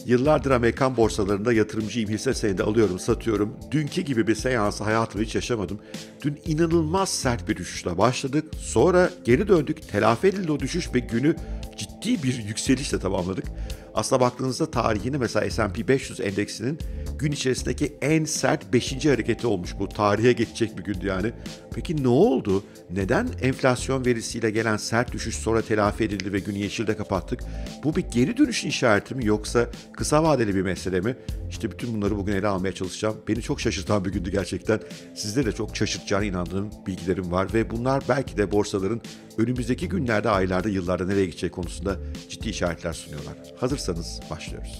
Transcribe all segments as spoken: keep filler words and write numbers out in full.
Yıllardır Amerikan borsalarında yatırımcıyım, hisse senedi alıyorum, satıyorum. Dünkü gibi bir seansı hayatımda hiç yaşamadım. Dün inanılmaz sert bir düşüşle başladık. Sonra geri döndük, telafi edildi o düşüş ve günü ciddi bir yükselişle tamamladık. Aslına baktığınızda tarihini mesela S and P beş yüz endeksinin gün içerisindeki en sert beşinci hareketi olmuş bu. Tarihe geçecek bir gündü yani. Peki ne oldu? Neden enflasyon verisiyle gelen sert düşüş sonra telafi edildi ve günü yeşilde kapattık? Bu bir geri dönüşün işareti mi yoksa kısa vadeli bir mesele mi? İşte bütün bunları bugün ele almaya çalışacağım. Beni çok şaşırtan bir gündü gerçekten. Sizde de çok şaşırtacağına inandığım bilgilerim var ve bunlar belki de borsaların önümüzdeki günlerde, aylarda, yıllarda nereye gidecek konusunda ciddi işaretler sunuyorlar. Hazırsanız başlıyoruz.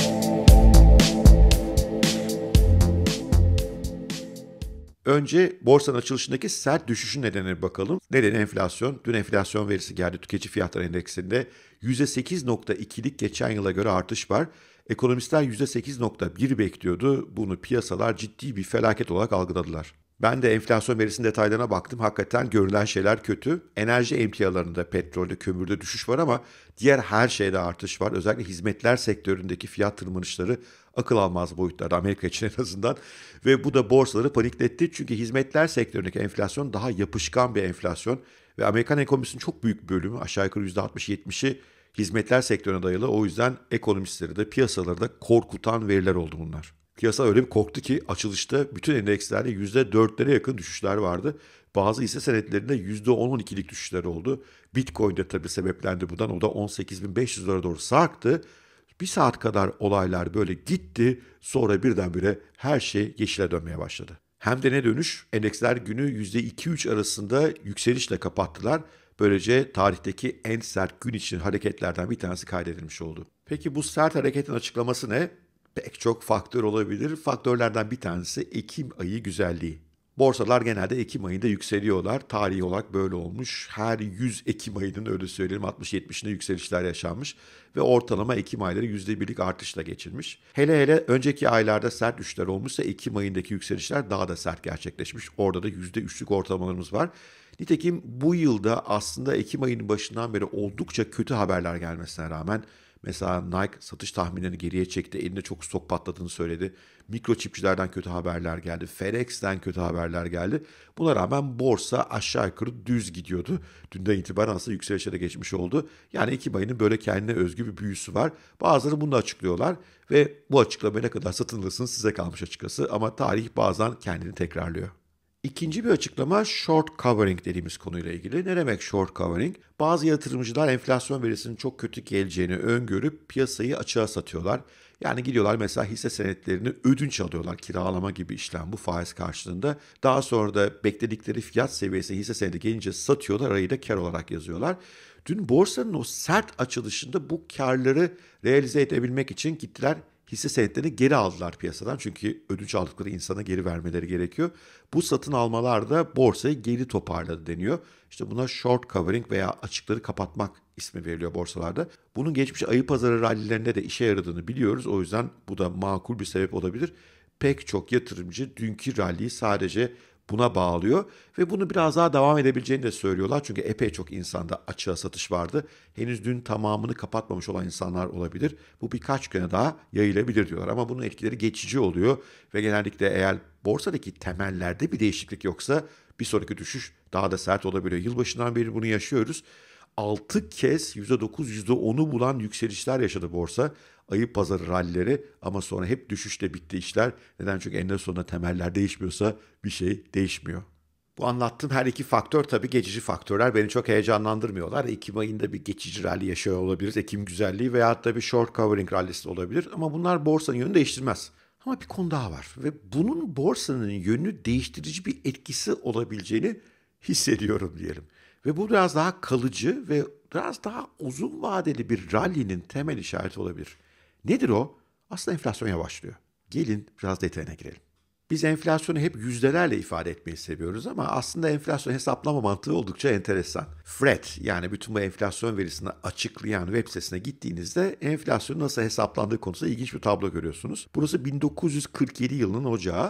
Önce borsanın açılışındaki sert düşüşün nedenine bakalım. Nedeni enflasyon. Dün enflasyon verisi geldi. Tüketici fiyatları endeksinde yüzde sekiz virgül ikilik geçen yıla göre artış var. Ekonomistler yüzde sekiz virgül bir bekliyordu. Bunu piyasalar ciddi bir felaket olarak algıladılar. Ben de enflasyon verisinin detaylarına baktım. Hakikaten görülen şeyler kötü. Enerji emtialarında, petrolde, kömürde düşüş var ama diğer her şeyde artış var. Özellikle hizmetler sektöründeki fiyat tırmanışları akıl almaz boyutlarda, Amerika için en azından. Ve bu da borsaları panikletti. Çünkü hizmetler sektöründeki enflasyon daha yapışkan bir enflasyon. Ve Amerikan ekonomisinin çok büyük bir bölümü, aşağı yukarı yüzde altmış yetmişi hizmetler sektörüne dayalı. O yüzden ekonomistleri de piyasaları da korkutan veriler oldu bunlar. Piyasa öyle bir korktu ki açılışta bütün endekslerde yüzde dörtlere yakın düşüşler vardı. Bazı hisse senetlerinde yüzde on on ikilik düşüşler oldu. Bitcoin'de tabii sebeplendi bundan. O da on sekiz bin beş yüz dolara doğru sarktı. Bir saat kadar olaylar böyle gitti. Sonra birdenbire her şey yeşile dönmeye başladı. Hem de ne dönüş? Endeksler günü yüzde iki üç arasında yükselişle kapattılar. Böylece tarihteki en sert gün için hareketlerden bir tanesi kaydedilmiş oldu. Peki bu sert hareketin açıklaması ne? Pek çok faktör olabilir. Faktörlerden bir tanesi Ekim ayı güzelliği. Borsalar genelde Ekim ayında yükseliyorlar. Tarihi olarak böyle olmuş. Her yüz Ekim ayının öyle söyleyelim altmış yetmişinde yükselişler yaşanmış. Ve ortalama Ekim ayları yüzde birlik artışla geçilmiş. Hele hele önceki aylarda sert düşüşler olmuşsa Ekim ayındaki yükselişler daha da sert gerçekleşmiş. Orada da yüzde üçlük ortalamalarımız var. Nitekim bu yılda aslında Ekim ayının başından beri oldukça kötü haberler gelmesine rağmen mesela Nike satış tahminlerini geriye çekti. Elinde çok stok patladığını söyledi. Mikroçipçilerden kötü haberler geldi. FedEx'ten kötü haberler geldi. Buna rağmen borsa aşağı yukarı düz gidiyordu. Dünden itibaren aslında yükselişe de geçmiş oldu. Yani Ekim ayının böyle kendine özgü bir büyüsü var. Bazıları bunu da açıklıyorlar. Ve bu açıklamaya ne kadar satınırsınız size kalmış açıkçası. Ama tarih bazen kendini tekrarlıyor. İkinci bir açıklama short covering dediğimiz konuyla ilgili. Ne demek short covering? Bazı yatırımcılar enflasyon verisinin çok kötü geleceğini öngörüp piyasayı açığa satıyorlar. Yani gidiyorlar mesela hisse senetlerini ödünç alıyorlar. Kiralama gibi işlem bu faiz karşılığında. Daha sonra da bekledikleri fiyat seviyesi hisse senedi gelince satıyorlar. Arayı da kar olarak yazıyorlar. Dün borsanın o sert açılışında bu karları realize edebilmek için gittiler hisse senetlerini geri aldılar piyasadan. Çünkü ödünç aldıkları insana geri vermeleri gerekiyor. Bu satın almalar da borsayı geri toparladı deniyor. İşte buna short covering veya açıkları kapatmak ismi veriliyor borsalarda. Bunun geçmiş ayı pazarı rallilerinde de işe yaradığını biliyoruz. O yüzden bu da makul bir sebep olabilir. Pek çok yatırımcı dünkü ralliyi sadece buna bağlıyor ve bunu biraz daha devam edebileceğini de söylüyorlar. Çünkü epey çok insanda açığa satış vardı. Henüz dün tamamını kapatmamış olan insanlar olabilir. Bu birkaç güne daha yayılabilir diyorlar ama bunun etkileri geçici oluyor ve genellikle eğer borsadaki temellerde bir değişiklik yoksa bir sonraki düşüş daha da sert olabiliyor. Yılbaşından beri bunu yaşıyoruz. altı kez yüzde dokuz yüzde onu bulan yükselişler yaşadı borsa. Ayı pazarı rallileri ama sonra hep düşüşle bitti işler. Neden? Çünkü eninde sonunda temeller değişmiyorsa bir şey değişmiyor. Bu anlattığım her iki faktör tabii geçici faktörler. Beni çok heyecanlandırmıyorlar. Ekim ayında bir geçici rally yaşıyor olabiliriz. Ekim güzelliği veyahut da bir short covering rallisi olabilir. Ama bunlar borsanın yönünü değiştirmez. Ama bir konu daha var ve bunun borsanın yönünü değiştirici bir etkisi olabileceğini hissediyorum diyelim. Ve bu biraz daha kalıcı ve biraz daha uzun vadeli bir rally'nin temel işareti olabilir. Nedir o? Aslında enflasyon yavaşlıyor. Gelin biraz detayına girelim. Biz enflasyonu hep yüzdelerle ifade etmeyi seviyoruz ama aslında enflasyon hesaplama mantığı oldukça enteresan. Fred yani bütün bu enflasyon verisini açıklayan web sitesine gittiğinizde enflasyonun nasıl hesaplandığı konusunda ilginç bir tablo görüyorsunuz. Burası bin dokuz yüz kırk yedi yılının ocağı.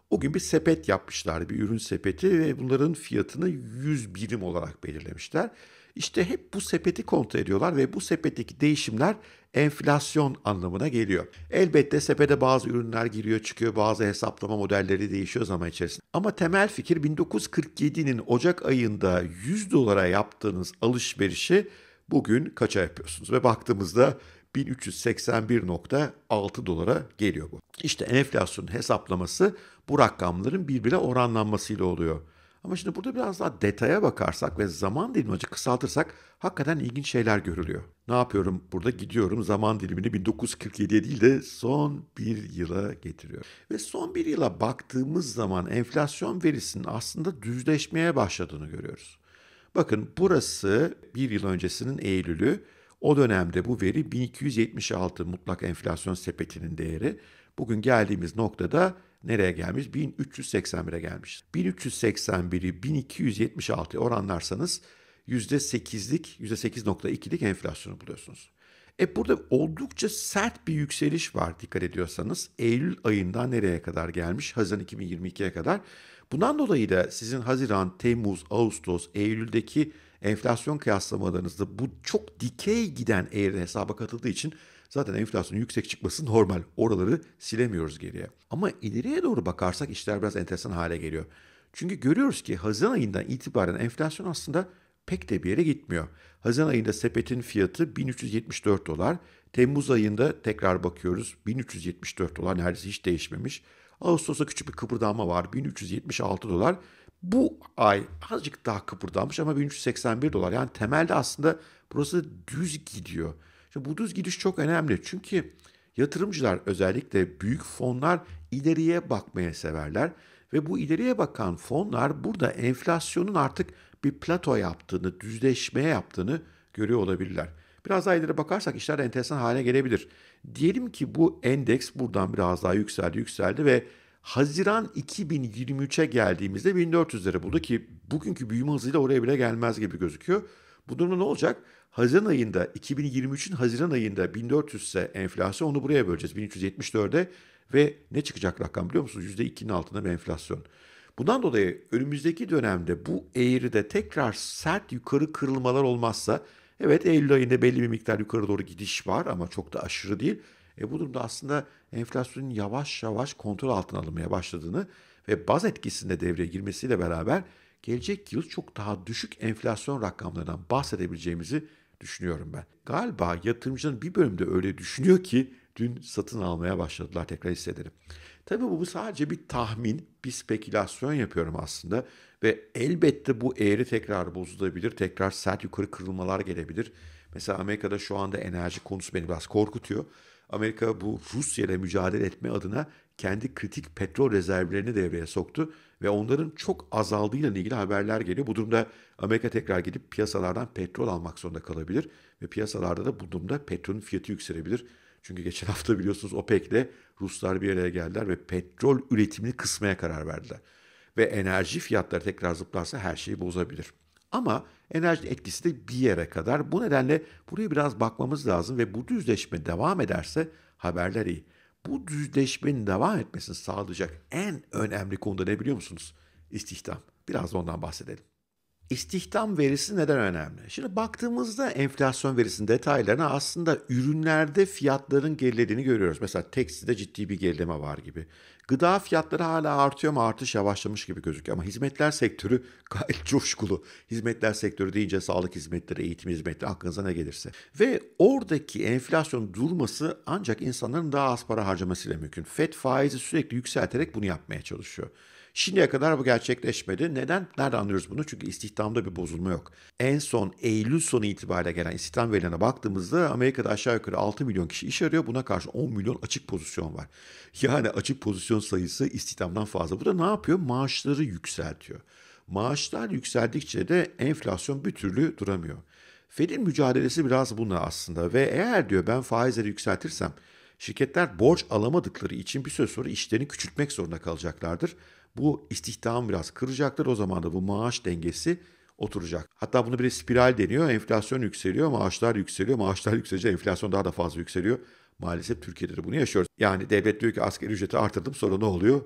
O gün bir sepet yapmışlar, bir ürün sepeti ve bunların fiyatını yüz birim olarak belirlemişler. İşte hep bu sepeti kontrol ediyorlar ve bu sepetteki değişimler enflasyon anlamına geliyor. Elbette sepete bazı ürünler giriyor çıkıyor, bazı hesaplama modelleri değişiyor zaman içerisinde. Ama temel fikir bin dokuz yüz kırk yedi'nin Ocak ayında yüz dolara yaptığınız alışverişi bugün kaça yapıyorsunuz? Ve baktığımızda bin üç yüz seksen bir nokta altı dolara geliyor bu. İşte enflasyonun hesaplaması bu rakamların birbirine oranlanmasıyla oluyor. Ama şimdi burada biraz daha detaya bakarsak ve zaman dilimini kısaltırsak hakikaten ilginç şeyler görülüyor. Ne yapıyorum burada? Gidiyorum zaman dilimini bin dokuz yüz kırk yedi'ye değil de son bir yıla getiriyorum. Ve son bir yıla baktığımız zaman enflasyon verisinin aslında düzleşmeye başladığını görüyoruz. Bakın burası bir yıl öncesinin Eylül'ü. O dönemde bu veri bin iki yüz yetmiş altı mutlak enflasyon sepetinin değeri. Bugün geldiğimiz noktada nereye gelmiş? bin üç yüz seksen bir'e gelmiş. bin üç yüz seksen bir'i bin iki yüz yetmiş altı'ya oranlarsanız yüzde sekiz'lik, yüzde sekiz nokta iki'lik enflasyonu buluyorsunuz. E burada oldukça sert bir yükseliş var dikkat ediyorsanız. Eylül ayından nereye kadar gelmiş? Haziran iki bin yirmi iki'ye kadar. Bundan dolayı da sizin Haziran, Temmuz, Ağustos, Eylül'deki enflasyon kıyaslamalarınızda bu çok dikey giden eğri hesaba katıldığı için zaten enflasyonun yüksek çıkması normal. Oraları silemiyoruz geriye. Ama ileriye doğru bakarsak işler biraz enteresan hale geliyor. Çünkü görüyoruz ki Haziran ayından itibaren enflasyon aslında pek de bir yere gitmiyor. Haziran ayında sepetin fiyatı bin üç yüz yetmiş dört dolar. Temmuz ayında tekrar bakıyoruz bin üç yüz yetmiş dört dolar, neredeyse hiç değişmemiş. Ağustos'ta küçük bir kıpırdanma var, bin üç yüz yetmiş altı dolar. Bu ay azıcık daha kıpırdanmış ama bin üç yüz seksen bir dolar. Yani temelde aslında burası düz gidiyor. Şimdi bu düz gidiş çok önemli çünkü yatırımcılar, özellikle büyük fonlar ileriye bakmaya severler. Ve bu ileriye bakan fonlar burada enflasyonun artık bir plato yaptığını, düzleşmeye yaptığını görüyor olabilirler. Biraz daha ileri bakarsak işler enteresan hale gelebilir. Diyelim ki bu endeks buradan biraz daha yükseldi, yükseldi ve Haziran iki bin yirmi üç'e geldiğimizde bin dört yüz'leri buldu ki bugünkü büyüme hızıyla oraya bile gelmez gibi gözüküyor. Bu durumda ne olacak? Haziran ayında, iki bin yirmi üç'ün Haziran ayında bin dört yüz ise enflasyon, onu buraya böleceğiz bin üç yüz yetmiş dört'e ve ne çıkacak rakam biliyor musunuz? yüzde iki'nin altında bir enflasyon. Bundan dolayı önümüzdeki dönemde bu eğride tekrar sert yukarı kırılmalar olmazsa, evet Eylül ayında belli bir miktar yukarı doğru gidiş var ama çok da aşırı değil. E bu durumda aslında enflasyonun yavaş yavaş kontrol altına alınmaya başladığını ve baz etkisinin de devreye girmesiyle beraber gelecek yıl çok daha düşük enflasyon rakamlarından bahsedebileceğimizi düşünüyorum ben. Galiba yatırımcının bir bölümde öyle düşünüyor ki dün satın almaya başladılar, tekrar hissedelim. Tabii bu sadece bir tahmin, bir spekülasyon yapıyorum aslında ve elbette bu eğri tekrar bozulabilir, tekrar sert yukarı kırılmalar gelebilir. Mesela Amerika'da şu anda enerji konusu beni biraz korkutuyor. Amerika bu Rusya ile mücadele etme adına kendi kritik petrol rezervlerini devreye soktu ve onların çok azaldığıyla ilgili haberler geliyor. Bu durumda Amerika tekrar gidip piyasalardan petrol almak zorunda kalabilir ve piyasalarda da bu durumda petrolün fiyatı yükselebilir. Çünkü geçen hafta biliyorsunuz OPEC'le Ruslar bir araya geldiler ve petrol üretimini kısmaya karar verdiler. Ve enerji fiyatları tekrar zıplarsa her şeyi bozabilir. Ama enerji etkisi de bir yere kadar. Bu nedenle buraya biraz bakmamız lazım ve bu düzleşme devam ederse haberler iyi. Bu düzleşmenin devam etmesini sağlayacak en önemli konu da ne biliyor musunuz? İstihdam. Biraz da ondan bahsedelim. İstihdam verisi neden önemli? Şimdi baktığımızda enflasyon verisinin detaylarına aslında ürünlerde fiyatların gerilediğini görüyoruz. Mesela tekstilde ciddi bir gerileme var gibi. Gıda fiyatları hala artıyor ama artış yavaşlamış gibi gözüküyor. Ama hizmetler sektörü gayet coşkulu. Hizmetler sektörü deyince sağlık hizmetleri, eğitim hizmetleri, aklınıza ne gelirse. Ve oradaki enflasyon durması ancak insanların daha az para harcamasıyla mümkün. Fed faizi sürekli yükselterek bunu yapmaya çalışıyor. Şimdiye kadar bu gerçekleşmedi. Neden? Nerede anlıyoruz bunu? Çünkü istihdamda bir bozulma yok. En son Eylül sonu itibariyle gelen istihdam verilerine baktığımızda Amerika'da aşağı yukarı altı milyon kişi iş arıyor. Buna karşı on milyon açık pozisyon var. Yani açık pozisyon sayısı istihdamdan fazla. Bu da ne yapıyor? Maaşları yükseltiyor. Maaşlar yükseldikçe de enflasyon bir türlü duramıyor. Fed'in mücadelesi biraz bununla aslında ve eğer diyor ben faizleri yükseltirsem şirketler borç alamadıkları için bir süre sonra işlerini küçültmek zorunda kalacaklardır. Bu istihdamı biraz kıracaktır. O zaman da bu maaş dengesi oturacak. Hatta bunu bir spiral deniyor. Enflasyon yükseliyor, maaşlar yükseliyor. Maaşlar yükselince enflasyon daha da fazla yükseliyor. Maalesef Türkiye'de de bunu yaşıyoruz. Yani devlet diyor ki asgari ücreti artırdım, sonra ne oluyor?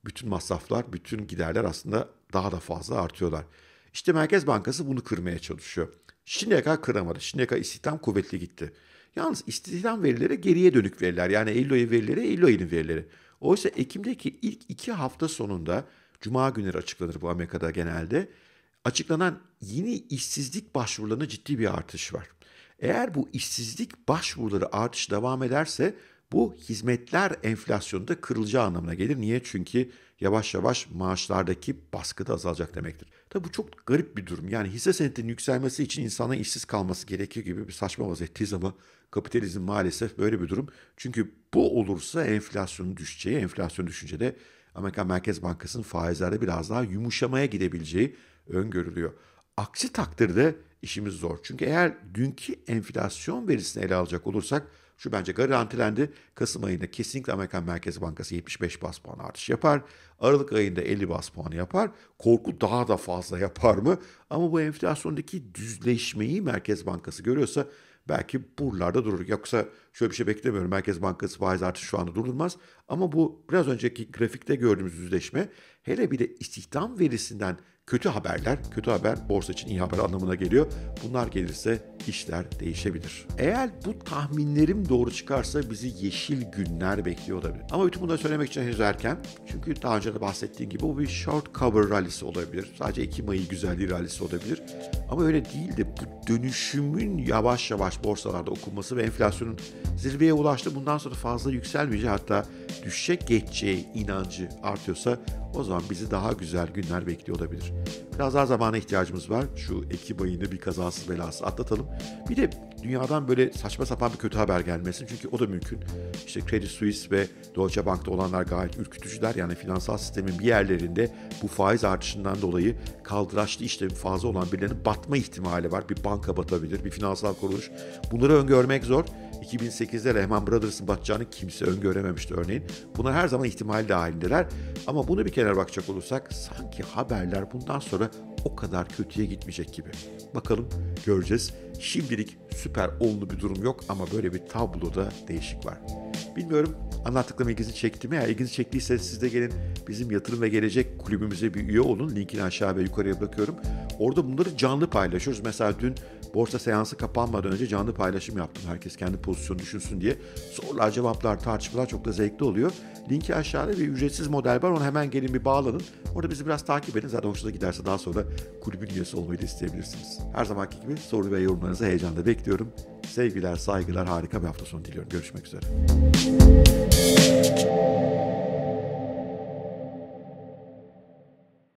bütün masraflar, bütün giderler aslında daha da fazla artıyorlar. İşte Merkez Bankası bunu kırmaya çalışıyor. Şimdiye kadar kıramadı. Şimdiye kadar istihdam kuvvetli gitti. Yalnız istihdam verileri geriye dönük veriler. Yani Eylül ayı verileri, Eylül ayının verileri. Oysa Ekim'deki ilk iki hafta sonunda, Cuma günleri açıklanır bu Amerika'da genelde, açıklanan yeni işsizlik başvurularında ciddi bir artış var. Eğer bu işsizlik başvuruları artış devam ederse bu hizmetler enflasyonunda kırılacağı anlamına gelir. Niye? Çünkü yavaş yavaş maaşlardaki baskı da azalacak demektir. Tabii bu çok garip bir durum. Yani hisse senedinin yükselmesi için insanların işsiz kalması gerekiyor gibi bir saçma vaziyetteyiz ama kapitalizm maalesef böyle bir durum. Çünkü bu olursa enflasyonun düşeceği, enflasyon düşünce de Amerikan Merkez Bankası'nın faizlerde biraz daha yumuşamaya gidebileceği öngörülüyor. Aksi takdirde işimiz zor. Çünkü eğer dünkü enflasyon verisini ele alacak olursak şu bence garantilendi. Kasım ayında kesinlikle Amerikan Merkez Bankası yetmiş beş bas puan artış yapar. Aralık ayında elli bas puanı yapar. Korku daha da fazla yapar mı? Ama bu enflasyondaki düzleşmeyi Merkez Bankası görüyorsa belki buralarda durur. Yoksa şöyle bir şey beklemiyorum. Merkez Bankası faiz artışı şu anda durdurmaz. Ama bu biraz önceki grafikte gördüğümüz düzleşme, hele bir de istihdam verisinden kötü haberler, kötü haber borsa için iyi haber anlamına geliyor. Bunlar gelirse işler değişebilir. Eğer bu tahminlerim doğru çıkarsa bizi yeşil günler bekliyor olabilir. Ama bütün bunları söylemek için henüz erken. Çünkü daha önce de bahsettiğim gibi bu bir short cover rallisi olabilir. Sadece Ekim ayı güzelliği rallisi olabilir. Ama öyle değil de bu dönüşümün yavaş yavaş borsalarda okunması ve enflasyonun zirveye ulaştı. Bundan sonra fazla yükselmeyeceği, hatta düşecek geçeceği inancı artıyorsa o zaman bizi daha güzel günler bekliyor olabilir. Biraz daha zamana ihtiyacımız var. Şu Ekim ayını bir kazasız belasız atlatalım. Bir de dünyadan böyle saçma sapan bir kötü haber gelmesin. Çünkü o da mümkün. İşte Credit Suisse ve Deutsche Bank'ta olanlar gayet ürkütücüler. Yani finansal sistemin bir yerlerinde bu faiz artışından dolayı kaldıraçlı işlemi fazla olan birilerinin batma ihtimali var. Bir banka batabilir, bir finansal kuruluş. Bunları öngörmek zor. iki bin sekizde Lehman Brothers'ın batacağını kimse öngörememişti örneğin. Bunlar her zaman ihtimal dahilindeler. Ama bunu bir kenara bakacak olursak sanki haberler bundan sonra o kadar kötüye gitmeyecek gibi. Bakalım, göreceğiz. Şimdilik süper olumlu bir durum yok ama böyle bir tabloda değişik var. Bilmiyorum, anlattıklarım ilginizi çekti mi? Eğer ilginizi çektiyse siz de gelin bizim Yatırım ve Gelecek kulübümüze bir üye olun. Linkini aşağı ve yukarıya bırakıyorum. Orada bunları canlı paylaşıyoruz. Mesela dün borsa seansı kapanmadan önce canlı paylaşım yaptım. Herkes kendi pozisyonu düşünsün diye. Sorular, cevaplar, tartışmalar çok da zevkli oluyor. Linki aşağıda, bir ücretsiz model var. Ona hemen gelin bir bağlanın. Orada bizi biraz takip edin. Zaten hoşunuza giderse daha sonra kulübün üyesi olmayı da isteyebilirsiniz. Her zamanki gibi soru ve yorumlarınızı heyecanla bekliyorum. Sevgiler, saygılar, harika bir hafta sonu diliyorum. Görüşmek üzere.